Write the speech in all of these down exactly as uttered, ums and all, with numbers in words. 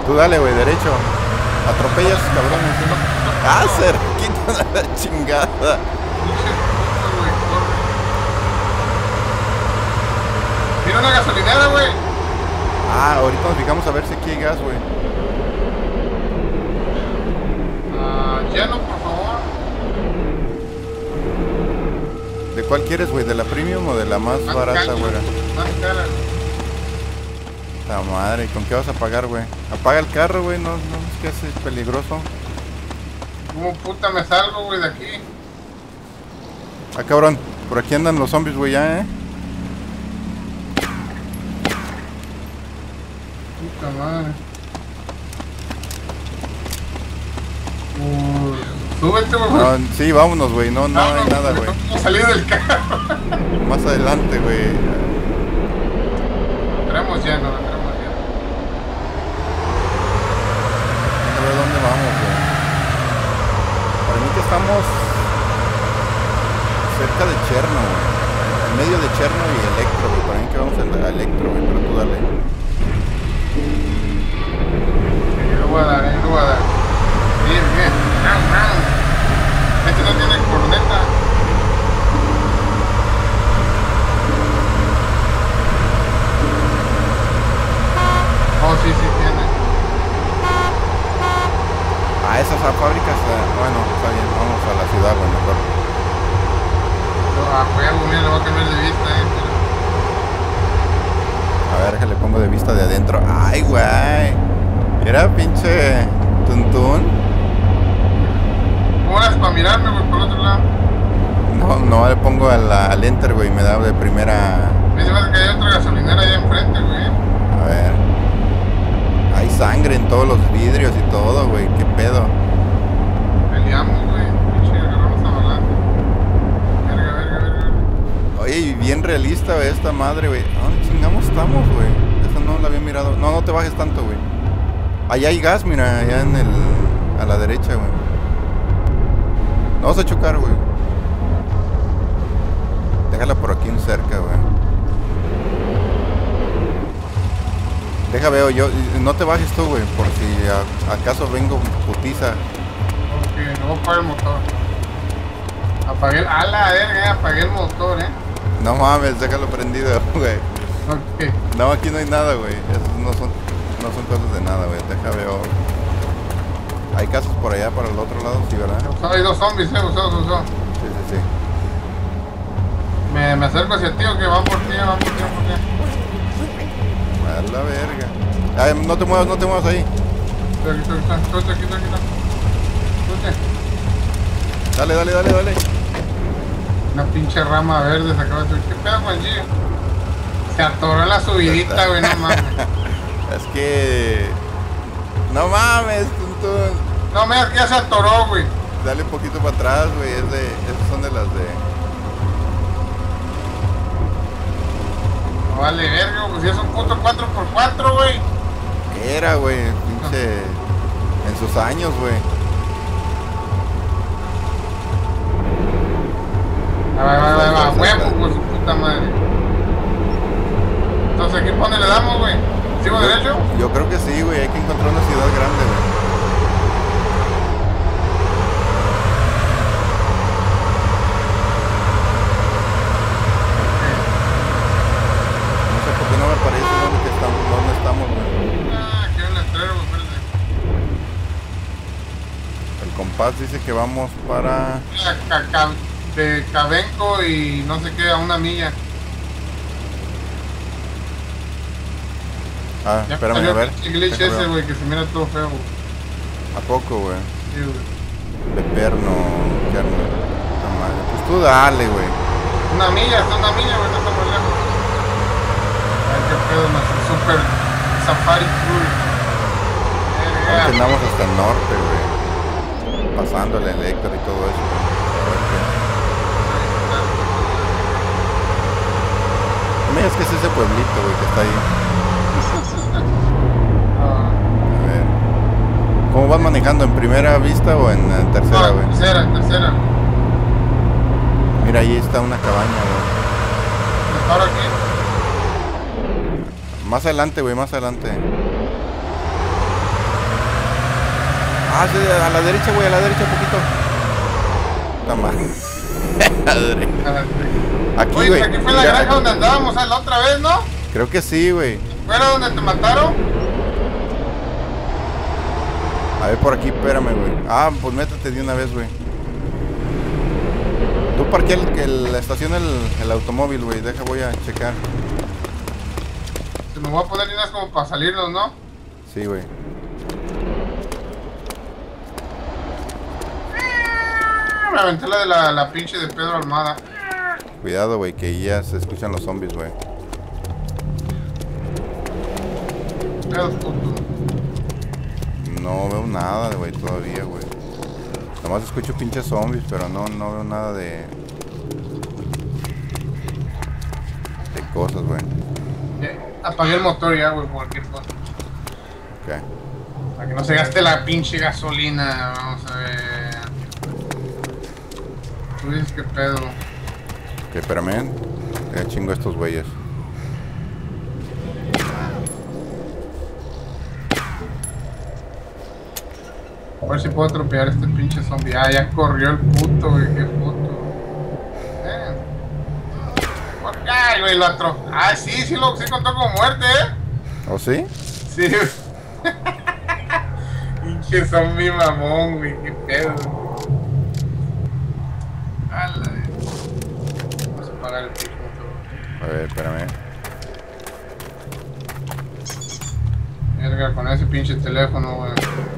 Tú dale, güey, derecho. Atropellas, cabrones. Ah, cerquita de la chingada. Mira una gasolinera, güey. Ah, ahorita nos fijamos a ver si aquí hay gas, güey. Ah, lleno, por favor. ¿De cuál quieres, güey? ¿De la premium o de la más Más barata, caña, güey? Más cara. La madre, ¿con qué vas a pagar, güey? Apaga el carro, güey, no, no, es que es peligroso. ¿Cómo puta me salgo, güey, de aquí? Ah, cabrón, por aquí andan los zombies, güey, ya, eh. Puta madre. Uh, súbete, güey. No, sí, vámonos, güey, no, no hay nada, güey. No salir del carro. Más adelante, güey. Entramos ya, no, entramos ya. A ver dónde vamos, güey. Para mí que estamos cerca de Cherno, güey. En medio de Cherno y Electro, güey. Para mí que vamos a Electro, güey, pero tú dale. Yo lo voy a dar, yo lo voy a dar. Bien, bien. Este no tiene corneta. Oh, sí, sí tiene. Ah, esas fábricas, eh, bueno, está bien, vamos a la ciudad, güey, mejor. Ah, huevo, mira, lo voy a cambiar de vista, eh. A ver, que le pongo de vista de adentro. Ay, güey. Era pinche tuntún. ¿Cómo eras para mirarme, güey, por el otro lado? No, no le pongo al, al enter, güey, me da de primera. Me dice que hay otra gasolinera allá enfrente, güey. A ver. Hay sangre en todos los vidrios y todo, güey. ¿Qué pedo? Peleamos, güey. Pinche, agarramos a balazos. Verga, verga, verga. Oye, y bien realista, güey, esta madre, güey. ¿Dónde chingamos estamos, güey? Esa no la había mirado. No, no te bajes tanto, güey. Allá hay gas, mira, allá en el... a la derecha, güey. No vas a chocar, güey. Déjala por aquí en cerca, güey. Deja veo yo, no te bajes tú, güey, por si a, acaso vengo putiza. Ok, no voy a apagar el motor. Apagué el... A la verga, apagué el motor, eh. No mames, déjalo prendido, güey. Ok. No, aquí no hay nada, güey. Esos no son, no son cosas de nada, güey. Deja veo. Hay casas por allá, para el otro lado, sí, ¿verdad? Hay dos zombies, eh, usó, usó. Sí, sí, sí. Me, me acerco hacia ti, o que van por ti, van por ti, van por ti. A la verga. Ay, no te muevas, no te muevas ahí. Aquí, aquí, aquí, aquí, aquí, aquí, aquí. Dale, dale, dale, dale. Una pinche rama verde se acaba de subir. ¿Qué pedo con G? Se atoró en la subidita, güey, no mames. Es que... No mames, tuntún. No, mira, que ya se atoró, güey. Dale un poquito para atrás, güey. Es de... Esas son de las de... No vale verga, pues si es un puto cuatro por cuatro, güey. ¿Qué era, güey? Pinche... En sus años, güey. Va, va, va, va, huevo, pues su puta madre. Entonces, ¿aquí por dónde le damos, güey? ¿Sigo Yo- derecho? Yo creo que sí, güey. Hay que encontrar una ciudad grande, güey. No sé por qué no me parece dónde, que estamos, dónde estamos, güey. Ah, aquí hay un letrero, güey, espérate. El compás dice que vamos para... Mira, ca- ca- de Cabenco y no sé qué, a una milla. Ah, Ya espérame, salió a ver. el pinche glitch Déjame ese, ver. güey, que se mira todo feo, güey. ¿A poco, güey? Sí, güey. De perno, carne. Puta madre. Pues tú dale, güey. Una milla, está una milla, güey, no está muy lejos. Ay, qué pedo, nuestro super safari tour. Ahora que andamos hasta el norte, güey. Pasando el Electro y todo eso, güey. No me digas que es ese pueblito, güey, que está ahí. Ah, A ver. ¿Cómo vas manejando? ¿En primera vista o en, en tercera, no, güey? tercera, tercera. Mira, ahí está una cabaña, güey. ¿Me paro aquí? Más adelante, güey, más adelante. Ah, sí, a la derecha, güey, a la derecha, poquito. Está mal. Aquí, oye, güey. aquí fue la granja donde andábamos la otra vez, ¿no? Creo que sí, güey. ¿Fuera donde te mataron? A ver, por aquí, espérame, güey. Ah, pues métete de una vez, güey. Tú parquea el, el, la estación el, el automóvil, güey. Deja, voy a checar. Se me voy a poner unas como para salirnos, ¿no? Sí, güey. Me aventé la de la, la pinche de Pedro Almada. Cuidado, güey, que ya se escuchan los zombies, güey. Pedro puto. No veo nada, güey, todavía, güey. Nomás escucho pinches zombies, pero no, no veo nada de... De cosas, güey. Ya, apagué el motor ya, güey, cualquier cosa. Ok. Para que no se gaste la pinche gasolina. Vamos a ver. Tú dices que pedo. Ok, espérame. Ya chingo a estos güeyes. A ver si puedo atropellar a este pinche zombie. Ah, ya corrió el puto, güey, qué puto. Eh. Ay, güey, lo atropelló. Ah, sí, sí, lo, sí contó como muerte, ¿eh? ¿Oh, sí? Sí. Pinche zombie mamón, güey, qué pedo. A la de... Vamos a apagar el pinche motor. A ver, espérame. Verga, con ese pinche teléfono, güey.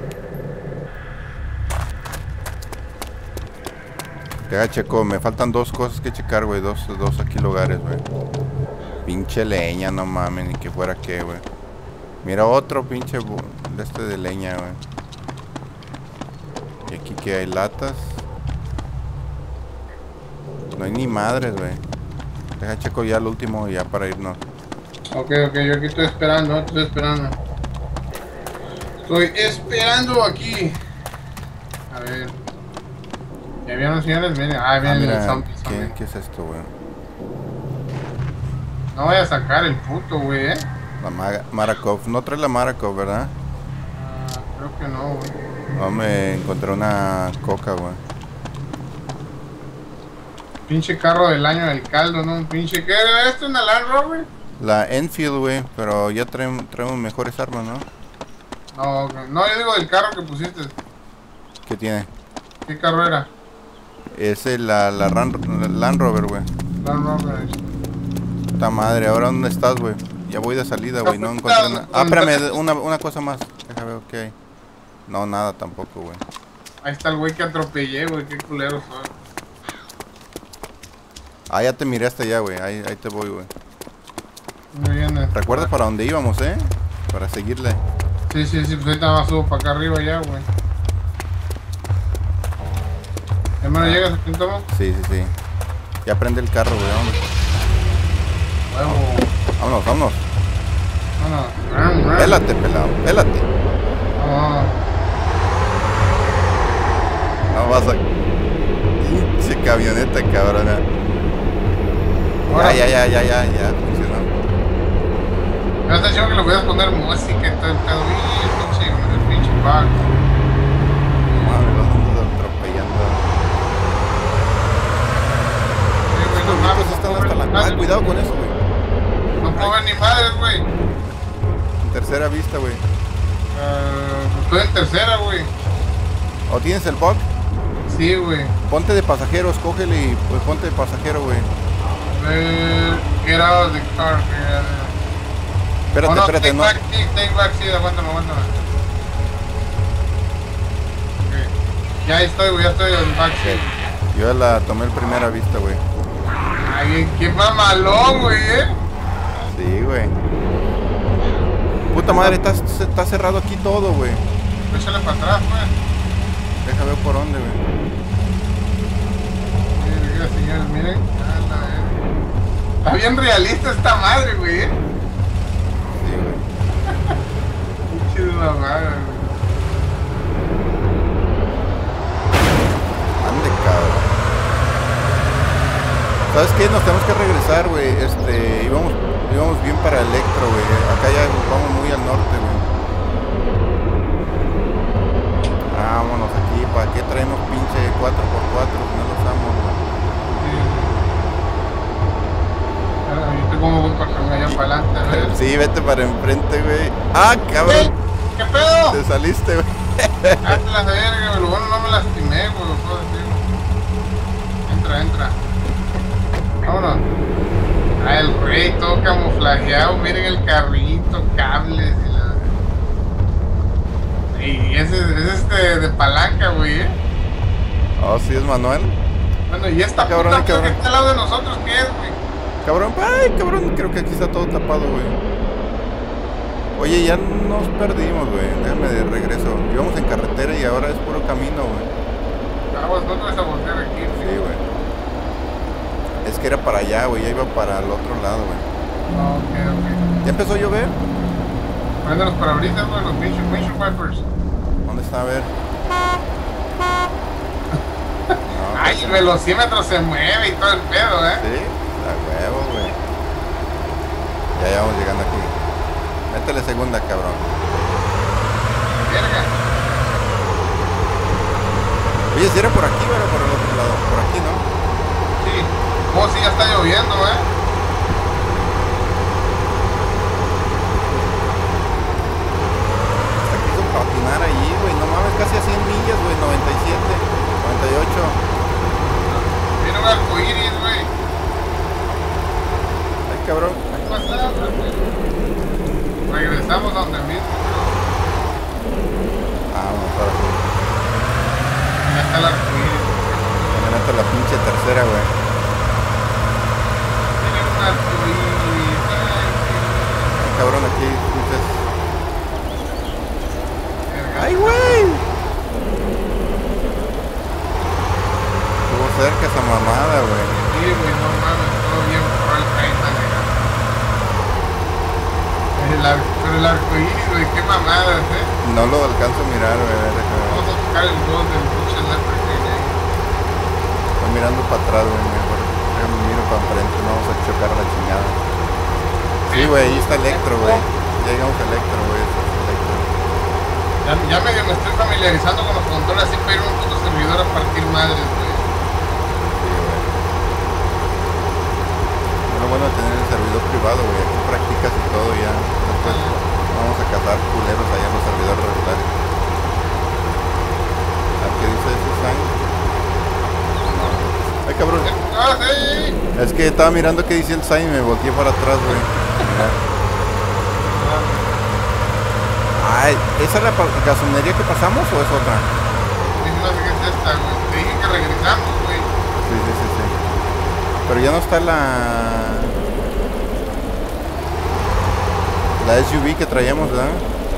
Ya, checo, me faltan dos cosas que checar, güey. Dos, dos aquí lugares, güey. Pinche leña, no mames, ni que fuera qué, güey. Mira otro pinche de este de leña, güey. Y aquí que hay latas. No hay ni madres, güey. Deja checo ya el último ya para irnos. Ok, ok, yo aquí estoy esperando, estoy esperando. Estoy esperando aquí. A ver. ¿Ya vieron señores? Miren, ah, Ah, vienen mira, el zombie, ¿qué, zombie. ¿qué es esto, güey? No voy a sacar el puto, güey, eh. La Ma- Marakov. No trae la Marakov, ¿verdad? Ah, creo que no, güey. No, me encontré una coca, güey. Pinche carro del año del caldo, ¿no? Un pinche... ¿Qué era esto? ¿Una Land Rover? La Enfield, güey, pero ya traemos, traemos mejores armas, ¿no? No, no, yo digo del carro que pusiste. ¿Qué tiene? ¿Qué carro era? Es el- la, la, Ran- la Land Rover, güey. Land Rover. Puta madre, ¿ahora dónde estás, güey? Ya voy de salida, güey, no No, encontré puta, nada. Ah, ¿dónde espérame, estás? una, una cosa más. Déjame ver, ok. No, nada tampoco, güey. Ahí está el güey que atropellé, güey. Qué culero soy. Ah, ya te miré hasta allá, güey. Ahí, ahí te voy, güey. Muy bien. eh. Recuerda para dónde íbamos, ¿eh? Para seguirle. Sí, sí, sí, pues ahorita más subo para acá arriba ya, güey. Hermano, ¿llegas aquí en tomo? Sí, sí, sí. Ya prende el carro, güey. Vámonos. Huevo. Vámonos, vámonos. No, no. Pélate, pelado. Pélate. No, No vas a... Pinche camioneta, cabrona. Ahora. Ya, ya, ya, ya, ya, ya. Funcionó. me has dicho que le voy a poner música y todo el pedo. Y pinche, con el pinche pack. No mames, los andas atropellando. Sí, güey, no Los mames, bichos están no hasta puedo la... ver Ah, madres. cuidado con eso, güey. No puedo ver ni madres, güey. En tercera vista, güey. Uh, estoy en tercera, güey. ¿O tienes el bug? Sí, güey. Ponte de pasajero, escógele y pues ponte de pasajero, güey. Eh, get out of the car. eh. Espérate, Oh, no, espérate, take no. back, sí, take back, sí, aguántame, aguántame. Ok. Ya estoy, güey, ya estoy en back, sí. Yo ya la tomé en primera vista, güey. Ay, qué mamalón, güey, eh. Sí, güey. Puta madre, está, está cerrado aquí todo, güey. Échale para atrás, pues. Deja ver por dónde, güey. Miren, miren, señores, miren. A la verga. Está bien realista esta madre, güey, eh. Sí, güey. Pinche mamada, güey. Ande, cabrón. ¿Sabes qué? Nos tenemos que regresar, güey. Este, íbamos, íbamos bien para Electro, güey. Acá ya vamos muy al norte, güey. vámonos aquí. ¿Para qué traemos pinche cuatro por cuatro si no lo usamos, güey? ¿Viste cómo voy para allá para adelante? A ver. Sí, vete para enfrente, güey. ¡Ah, cabrón! ¿Qué, ¿Qué pedo? Te saliste, güey. Hazte la verga, pero bueno, no me lastimé, güey. Lo puedo decir. Entra, entra. Vámonos. Ah, el rey todo camuflajeado. Miren el carrito, cables y la... Y ese es este de palanca, güey, ¿eh? Oh, sí, es Manuel. Bueno, y esta Cabrón, puta cabrón. que está al lado de nosotros, ¿qué es, güey? Cabrón, ay, cabrón, creo que aquí está todo tapado, güey. Oye, ya nos perdimos, güey. Déjame de regreso. Íbamos en carretera y ahora es puro camino, güey. Aguas, no te vas a voltear aquí, Sí, güey. güey. Es que era para allá, güey. Ya iba para el otro lado, güey. Ah, ok, ok. ¿Ya empezó a llover? Prende los parabrisas, güey, los windshield windshield wipers. ¿Dónde está? A ver. No, Ay, pues, el velocímetro se mueve y todo el pedo, ¿eh? Sí, a huevo, güey. Ya, ya vamos llegando aquí. Métele segunda, cabrón. Verga. Oye, si era por aquí o era por el otro lado. Por aquí, ¿no? Sí. Oh, sí, ya está lloviendo, ¿eh? Hasta quiso patinar allí, güey. No mames, casi a cien millas, güey. noventa y siete, noventa y ocho. Tiene un arcoíris, güey. Ay, cabrón. ¿Qué pasa, güey? Regresamos a donde mismo, bro. Ah, vamos para aquí. Ya está el arcoíris. Me meto la pinche tercera, güey. Tiene un arcoíris. Ay, cabrón, aquí escuchas. Verga. ¡Ay, güey! Estuvo cerca esa mamada, güey. Sí, güey, no mames, todo bien por el país manejando. El ar- Pero el arcoíris, güey, qué mamadas, ¿eh? No lo alcanzo a mirar, güey. A ver, déjame ver. Vamos a buscar el gol del pinche Leopard que hay ahí. Estoy mirando para atrás, güey. Mejor. Déjame miro para enfrente. No vamos a chocar a la chingada. Sí, güey, ahí está Electro, güey. Ya llegamos a Electro, güey. Este es Electro. Ya, ya medio me estoy familiarizando con los controles así para ir a un puto servidor a partir madres, güey. Sí, güey. Es lo bueno de tener el servidor privado, güey. Aquí practicas y todo ya. Después vamos a cazar culeros allá en los servidores regulares. ¿A qué dice ese sign? Ay, cabrón. ¡Ah, sí! Es que estaba mirando qué dice el sign y me volteé para atrás, güey. Mira. Ay, ¿esa es la pa- gasonería que pasamos o es otra? Dije, no sé qué es esta, güey. Te dije que regresamos, güey. Sí, sí, sí, sí. Pero ya no está la... La S U V que traíamos, ¿verdad?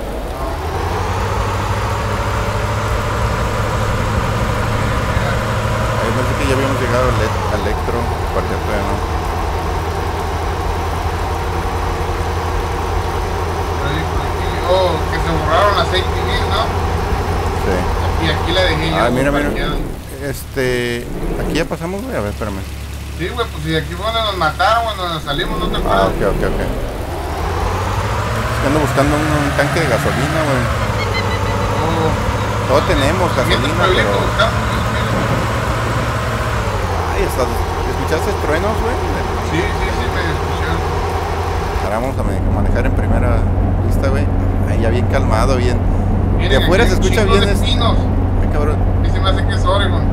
Ahí pensé que ya habíamos llegado al e- al Electro. Para que todavía no. Ahí por aquí. Oh, que se borraron las safety wheels, ¿no? Sí. Y aquí la dejé yo. Ah, mira, mira. parqueada. Este... Aquí ya pasamos, güey. A ver, espérame. Sí, güey, pues si aquí fue donde nos mataron, cuando nos salimos, no te Ah, acuerdas. ok, ok, ok. Es que ando buscando un, un tanque de gasolina, güey. Oh, Todo tenemos siguiente gasolina, pueblito, pero... buscamos, Ay, hasta... ¿Escuchaste truenos, güey? Sí, sí, sí, me escucharon. Ahora vamos a mane- manejar en primera vista, güey. Ahí ya bien calmado, bien. De Miren, afuera aquí se hay un escucha chingo bien de es... pinos. Ay, cabrón. Y se me hace que es Oregon.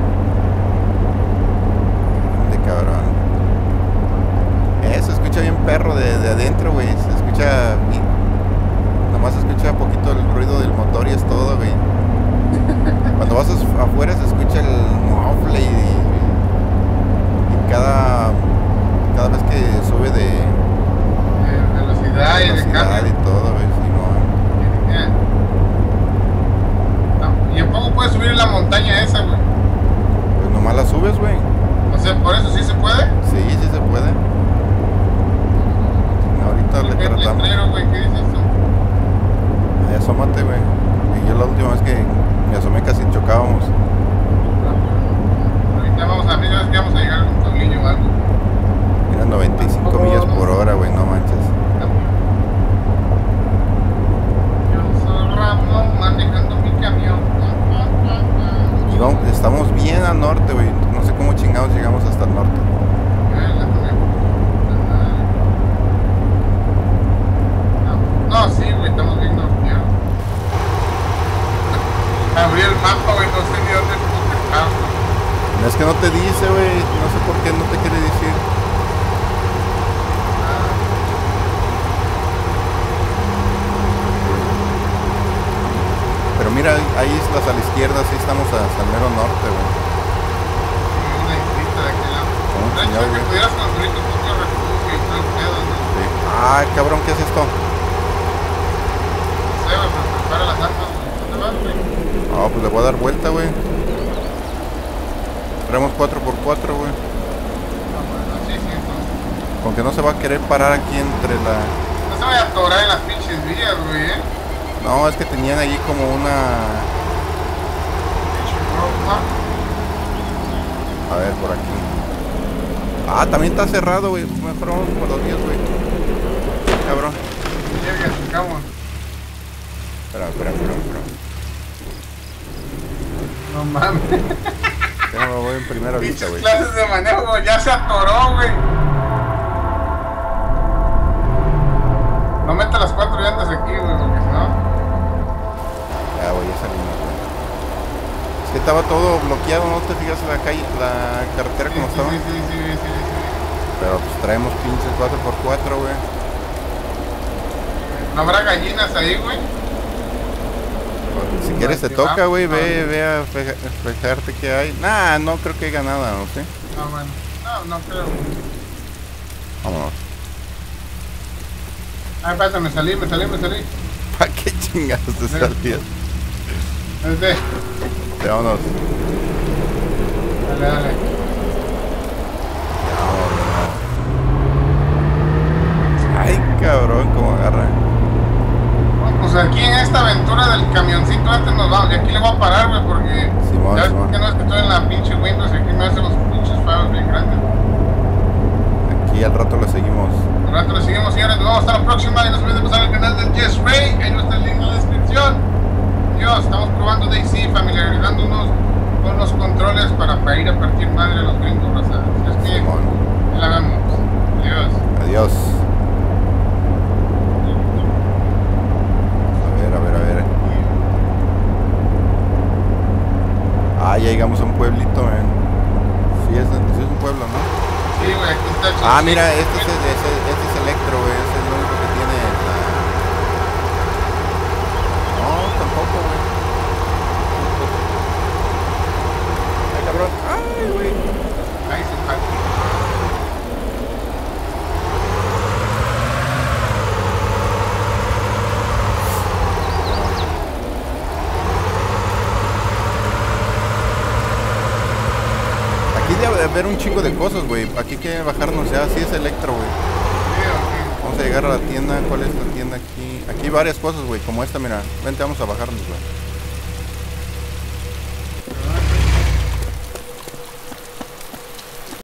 De cabrón. Eh, se escucha bien perro de, de adentro, güey. Se escucha bien. Nomás se escucha poquito el ruido del motor y es todo, güey. Cuando vas as- afuera se escucha el muffle y, y cada cada vez que sube de De velocidad y de velocidad cambio. y todo, güey. Sí, no. Yeah. Ah, y en poco puedes subir en la montaña esa, güey. Pues nomás la subes, güey. O sea, por eso sí se puede. Sí, sí se puede. Ahorita le ¿Qué tratamos. letrero, güey? ¿Qué dice esto? Ay, asómate, güey. Y yo la última vez que me asomé casi chocábamos. Ahorita vamos a ver, que vamos a llegar a un pueblillo o algo. Era noventa y cinco millas por hora, güey, no manches. Yo soy Ramón manejando mi camión. que no te dice, güey. No sé por qué no te quiere decir. Pero mira, hay islas a la izquierda, sí estamos hasta el mero norte, güey. Una islita de aquel lado. Como un De hecho, señor, que güey. pudieras construir tu propio refugio y todo el pedo, ¿no? Sí. Ah, cabrón, ¿qué es esto? No sé, güey, pero prepara las armas, güey. ¿Dónde vas, güey? No, pues le voy a dar vuelta, güey. Traemos cuatro por cuatro, güey. Ah, bueno, sí, sí, entonces. Con que no se va a querer parar aquí entre la... No se vaya a atorar en las pinches vías, güey, eh. No, es que tenían allí como una... Pinche ropa. A ver, por aquí. Ah, también está cerrado, güey. Mejor vamos por los días, güey. Cabrón. Llega, chocamos. Espera, espera, espera, espera. No mames. Ya no me voy en primera vista, Pinches güey. clases de manejo, ya se atoró, güey. No meta las cuatro llantas aquí, güey, porque si no... Ya, güey, ya salimos, güey. Es que estaba todo bloqueado, ¿no te fijas la calle, la carretera Sí, como sí, estaba? sí, sí, sí, sí, sí, sí. Pero pues traemos pinches cuatro por cuatro, güey. ¿No habrá gallinas ahí, güey? Si quieres te Aquí toca, va. güey, No. ve, ve a feja- fijarte qué hay. Nah, no creo que haya nada, ¿no? ¿Sí? No, bueno. No, no creo. Vámonos. Ay, espérate, me salí, me salí, me salí. ¿Para qué chingados te Mira. salías? Vete. Sí, vámonos. Dale, dale. Ay, cabrón, cómo agarra. Bueno, pues aquí en esta aventura del camioncito antes nos vamos. Y aquí le voy a parar, güey, porque... Simón, ya ves Simón. por qué no es que estoy en la pinche Windows y aquí me hacen los pinches faros bien grandes. Aquí al rato le seguimos. Al rato le seguimos, señores. Nos vemos hasta la próxima. Y no se olviden de pasar al canal de Jess Ray. Ahí no está el link en la descripción. Dios, estamos probando DayZ, familiarizándonos con los controles para, para ir a partir madre a los gringos, raza. Así es que, Simón. ahí la vemos. Adiós. Adiós. A ver, a ver, a ver. Ah, ya llegamos a un pueblito, man. Sí, es, sí es un pueblo, ¿no? Sí, güey, aquí está chido. Ah, mira, este es, el- este, este es Electro, güey. Este es lo único que tiene la... No, tampoco, güey. Ay, cabrón. Ay, güey. Ahí se está. Aquí debe haber un chingo de cosas, güey. Aquí hay que bajarnos ya. Sí es Electro, güey. Sí, ok. Vamos a llegar a la tienda. ¿Cuál es la tienda aquí? Aquí hay varias cosas, güey. Como esta, mira. Vente, vamos a bajarnos, güey.